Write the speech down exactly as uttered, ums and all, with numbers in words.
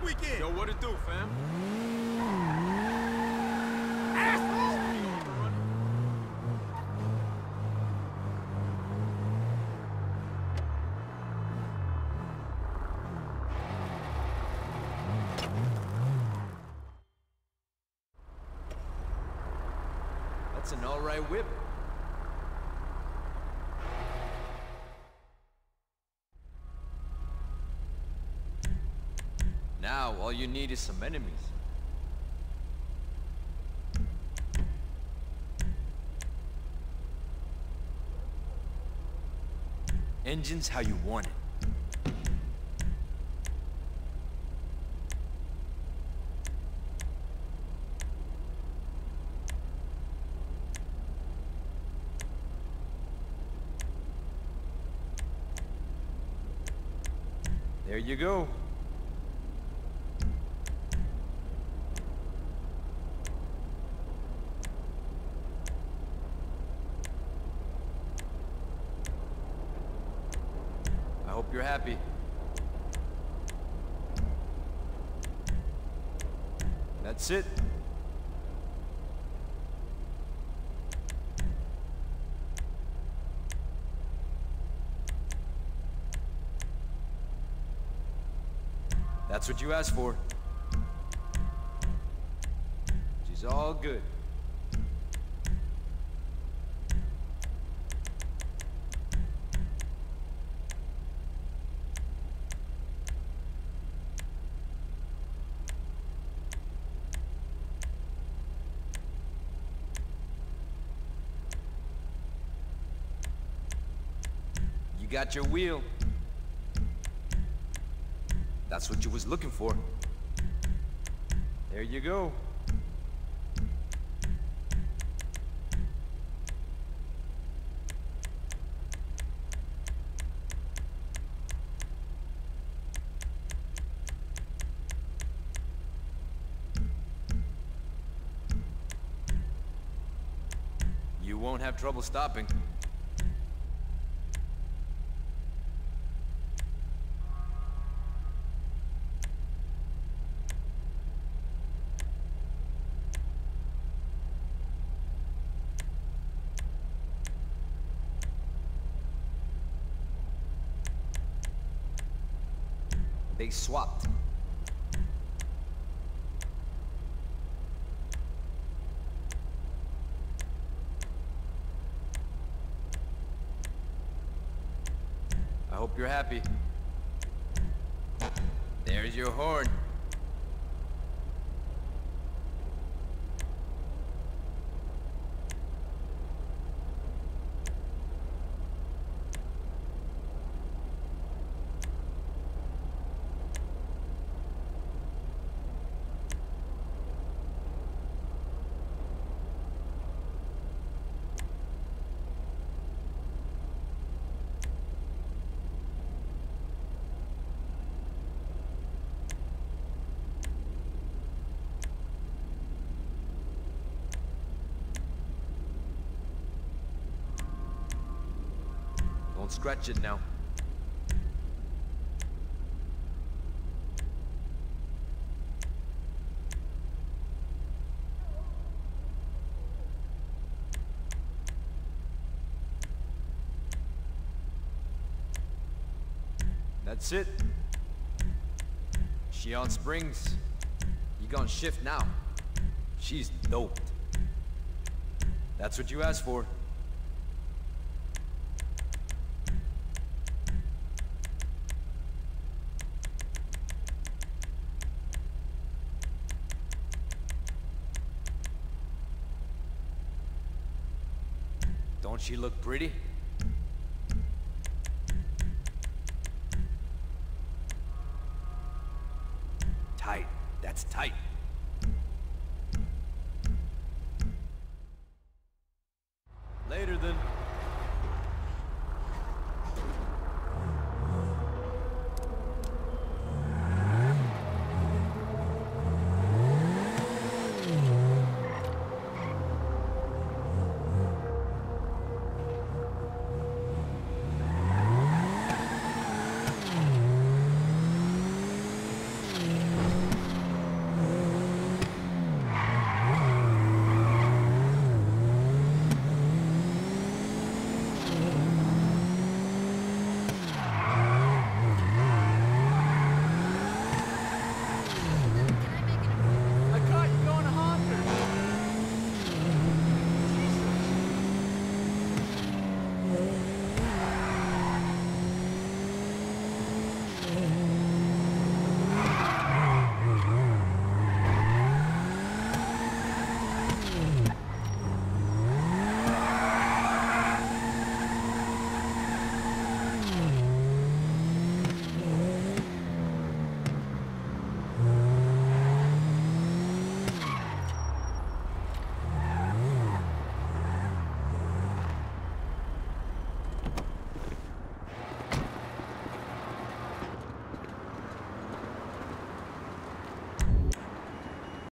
weekend? Yo, what it do, fam? That's an all right whip. Now, all you need is some enemies. Engines how you want it. There you go. I hope you're happy. That's it. That's what you asked for. She's all good. You got your wheel. That's what you was looking for. There you go. You won't have trouble stopping. They swapped. I hope you're happy. There's your horn. Don't scratch it now. That's it. She on springs. You gonna shift now. She's doped. That's what you asked for. Don't she look pretty? Tight. That's tight. Later then.